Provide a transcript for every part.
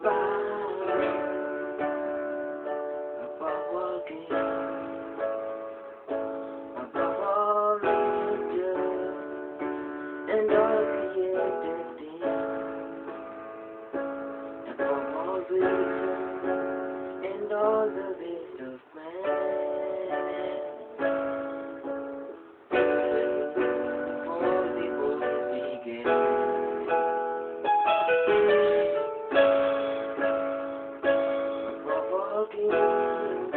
above walking, above all religion and all created things, above all reason and all the ways of man. Before the world began, above all kingdoms,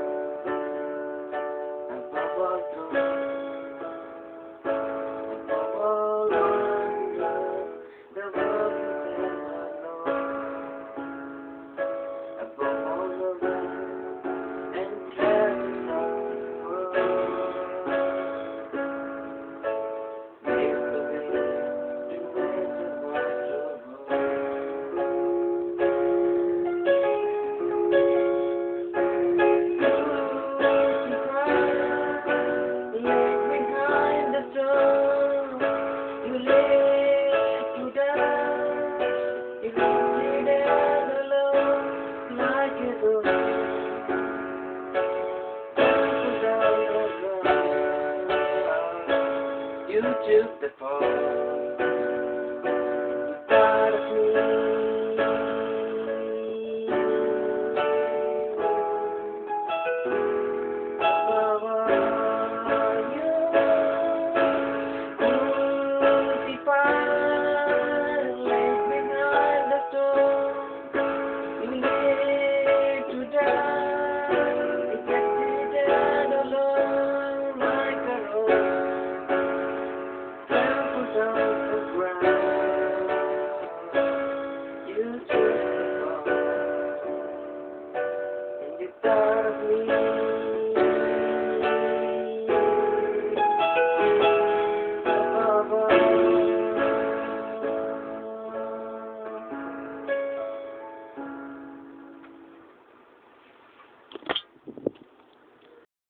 above all thrones, above all wonders the world has ever known, above all the riches and treasures of this world, is the way to enter what you left behind the throne, you live to die, you lifted and alone, like a ghost, trampled down the ground. You took the fall.